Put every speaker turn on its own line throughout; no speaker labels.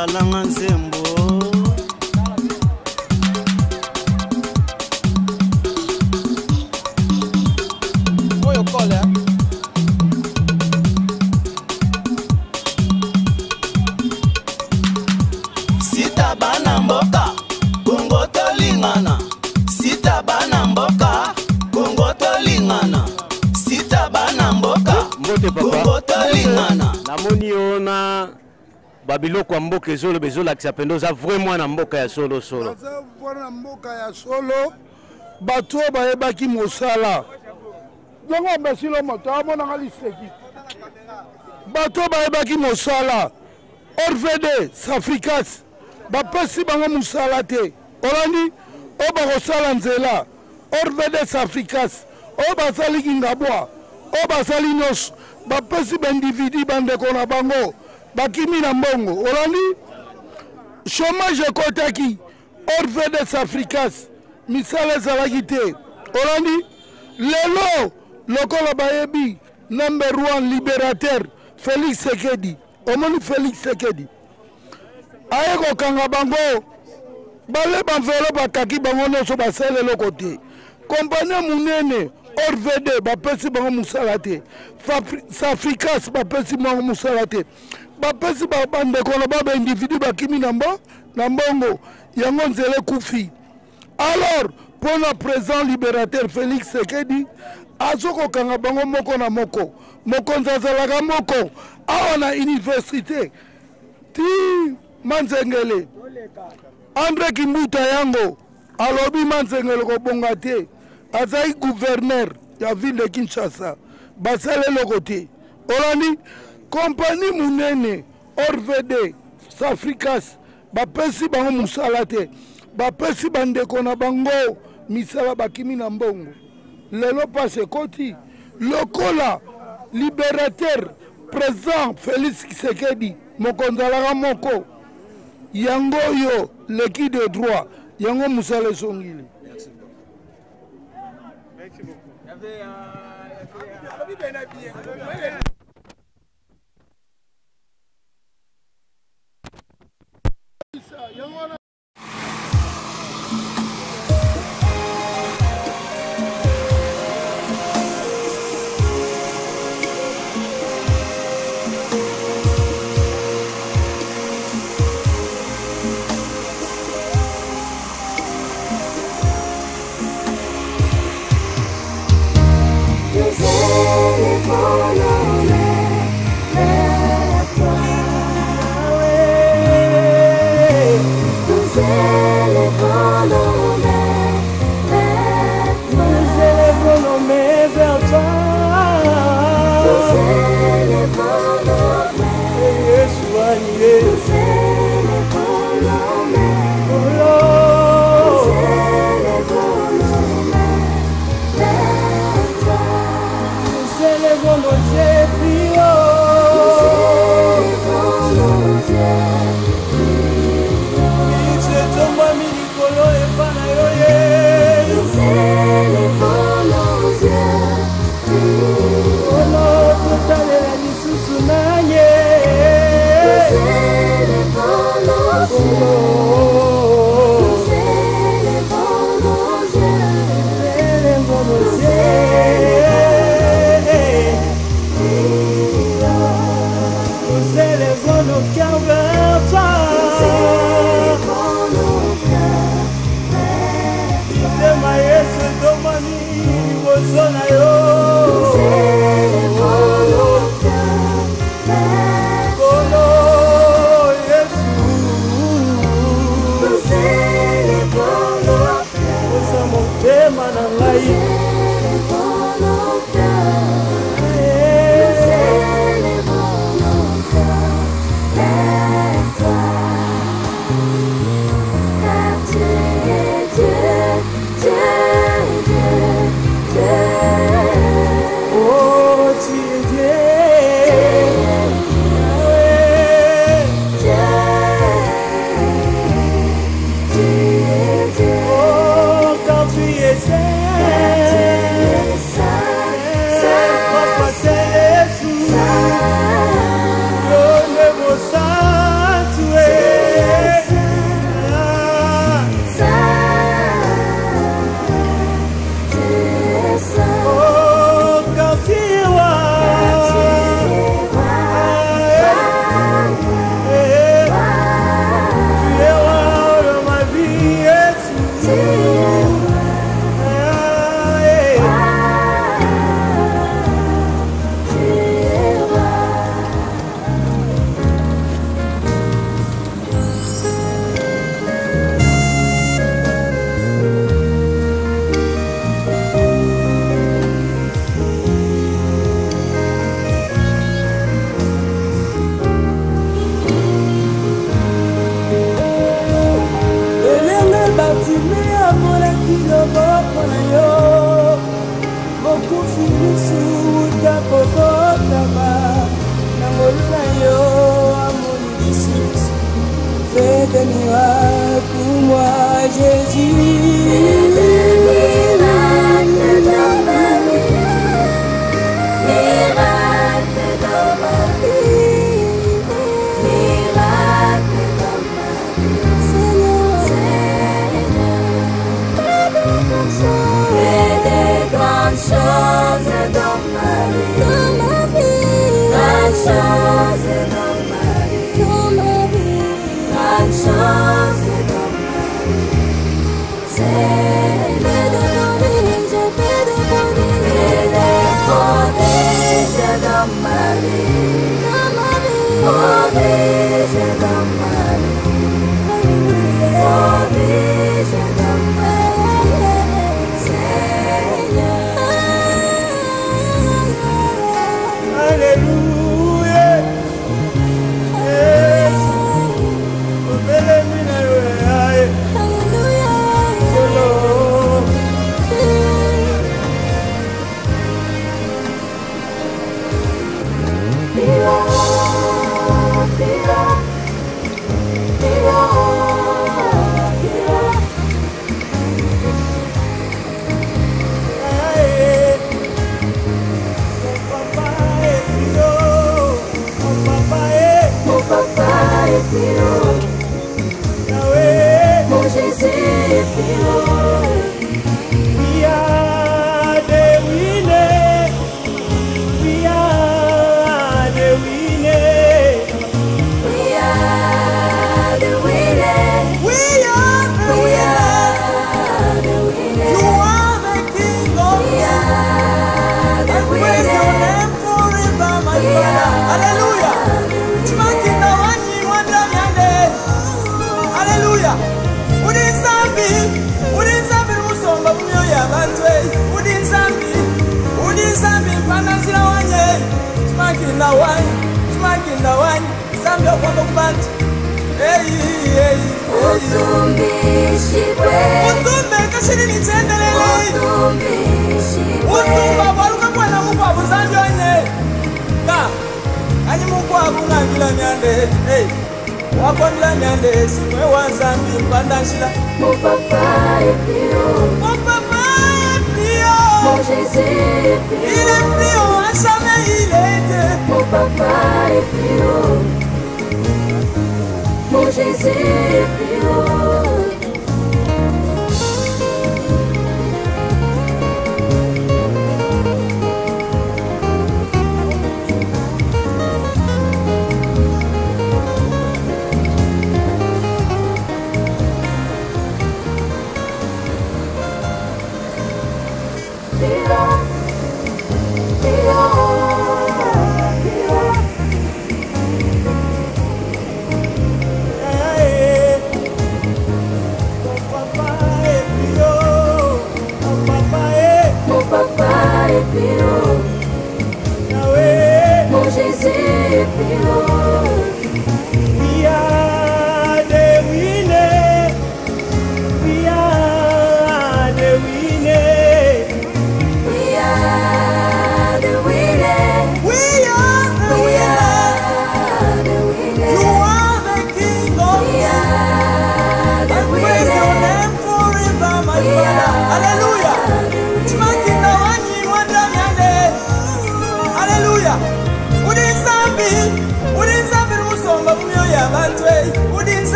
balanga nzembo
Oyo kole
Sita bana mboka Kongo tolingana Sita bana mboka Kongo tolingana Sita bana mboka Kongo tolingana
Namoni ona Babiloko mboka ezolo bezola kisapendo za vraiment na mboka ya solo solo.
Za vraiment mboka ya solo bato bayebaki mosala. Dongo mbesilo moto amona ngaliseki. Bato bayebaki mosala. Orvede Safrikas bapesi bango mosala te. Olandi oba kosala nzela. Orvede Safrikas oba sali kingabwa. Oba sali nyos bapesi b'individu bandeko na bango. Bakimi na mbongo olandi chômage ekotaki Orvedes Africas misala ezalaki te olandi lelo lokola bayebi number 1 libérateur Félix Sekedi omoni Félix Sekedi aye kokanga bango bale bamvelo bataki bango nyonso basala eloko te kompanie munene Orvede bapesi bango mosala te Safricas bapesi bango mosala te bapesi bandeko na baba individu bakimi na mbongo yango nzela ekufi. Alors pour le président libérateur Félix Sekedi azokokanga bango moko na moko mokonzi azalaka moko awa na université ti Manzengele André Kimbuta yango alobi Manzengele kobonga te azali gouverneur ya ville de Kinshasa basala eloko te olandi compagnie munene Orvede Safrikas bapesi bango musala te bapesi bandeko na bango misala bakimi na mbongo lelo pase koti lokola libérateur président Félix Tshisekedi mokonzi alaka moko yango yo leki de droit yango musala esongili.
Merci beaucoup.
loboko na yo mokufi lisuta kokotama na ngolu na yo amoni lisusu fais des miracles pour moi Jésus.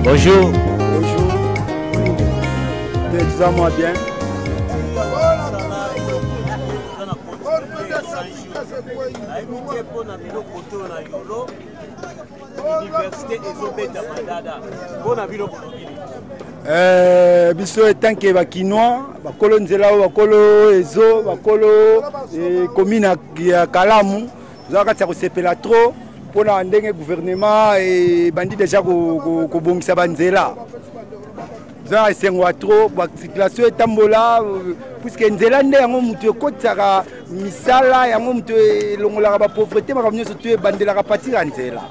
Bonjour.
Bonjour. Disons-moi bien. Biso etanke bakinois bakolo nzela bakolo ezo bakolo commune ya Kalamu zaka kosepela trop pona ndenge gouvernement et bandi déjà ko bongisa banzela za esengwa trop ba circulation etambola puisque nzela nde yango mutu ekotaka misala yango mutu elongolaka ba pauvreté makambo nyonso to ebandelaka partir ya nzela.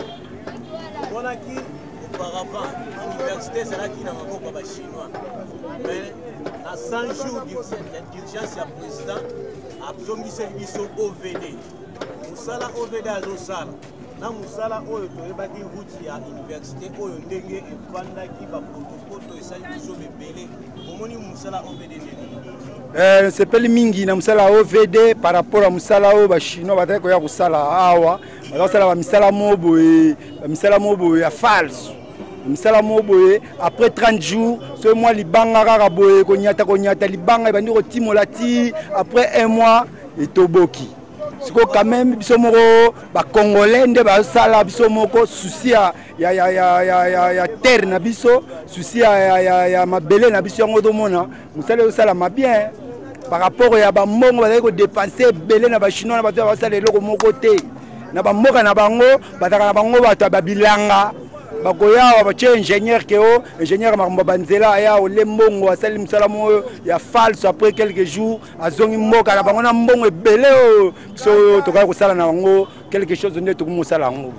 Auparavant, l'université c'est qui n'a pas chinois. Mais à 100 jours d'urgence, il y a le président a besoin de service OVD. Moussala OVD à Zosala. Na Moussala Oyo, tu es bâti route à l'université Oyo Ndenge et Panda qui va protocole et service OVD. Comment Moussala OVD?
C'est pas le mingi na Moussala OVD par rapport à Moussala Oyo, les Chinois battent quoi ya Moussala Awa. Alors ça la Moussala Mobo ya false. Misala moboye après 30 jours ce mois libanga kaka boye konyata libanga bandi ko timolati après un mois et toboki siko quand même biso moko ba congolais nde ba sala biso moko souci ya terre na biso souci ya mabele na biso ngo domona musala yo sala ma bien par rapport ya ba mbongo ba ko dépenser belé na ba chinois na ba sala eloko moko te na ba mboka na bango bataka na bango bato ba bilanga bakoya ba ingénieur keo ingénieur makambo banzela ya ole mbongo asali msala moyo ya false après quelques jours azongi mboka na bango na mbongo ebele so toka ko sala na bango quelque chose nde to ko sala ngo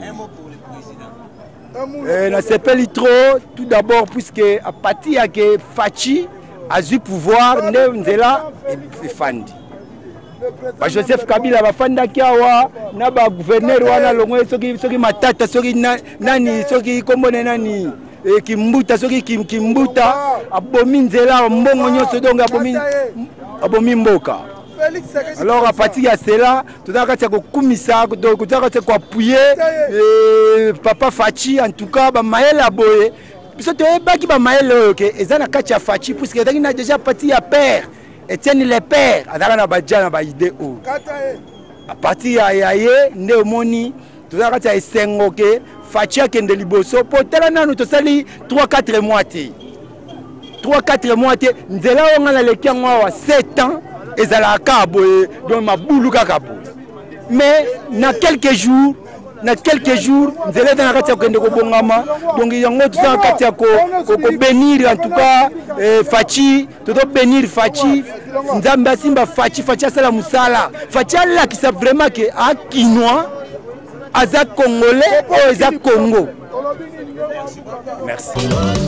na sepeli trop tout d'abord puisque à partir ya que Fachi a eu pouvoir nzela efandi ba Joseph Kabila bafanda kiawa na ba gouverneur wana longwe soki matata soki nani soki kombone nani kimbuta soki kimbuta abomi nzela mbongo nyonso donc abomi mboka. Alors à partir de cela tout à fait ko kumisa donc tout à fait ko appuyer papa Fachi en tout cas ba maela boye biso to ebaki ba maela ke ezana kati ya Fachi puisque ezaki déjà parti ya père Etienne les pères adaka na badja na ba idée o à partir ya ye nde omoni tozaka ta esengo ke Fachi akende liboso potela nanu tosali 3-4 mois te 3-4 mois te nzela onga na leki yango wa 7 ans ezalaka boye donc mabulu kaka boye mais na quelques jours nzela na kati ya kende ko bongama donc yango tout ça kati ya ko bénir en tout cas Fachi todo bénir Fachi nzambe simba Fachi asala musala Fachi ala qui ça vraiment que a kinois aza congolais ou aza Congo. Merci.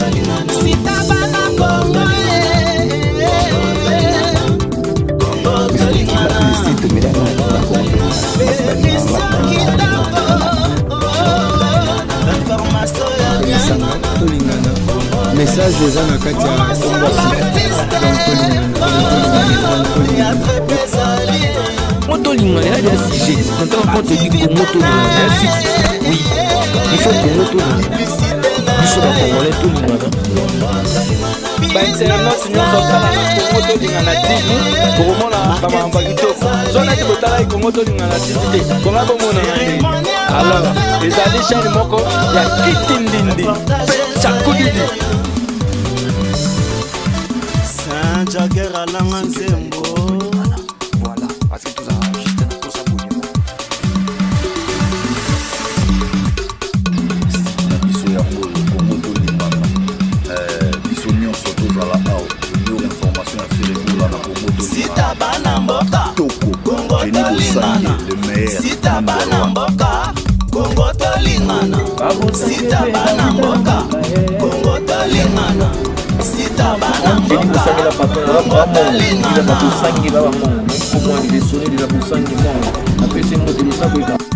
Message aux gens à Katia.
Motolingana, il y a un sujet. Quand on compte dit que Motolingana, il y a un sujet. Oui, il faut que Motolingana. Nous sommes en Congolais, Tolingana.
Internaute nyonso tala na Congo tolingana TV pour mona ba mamba kitoko zona ki botala Congo tolingana TV te konga bomona ngande alors ezali chaîne moko ya kitindindi chakudidi
Saint Jagger alanga nsembo
voilà parce que tout ça juste tout ça bonio
biso ya Congo tolingana biso nyonso tozala awa yo information ya Serekula na Congo tolingana
Sita bana mboka Congo tolingana Sita bana mboka Congo tolingana Sita bana mboka Congo tolingana Sita bana mboka Congo tolingana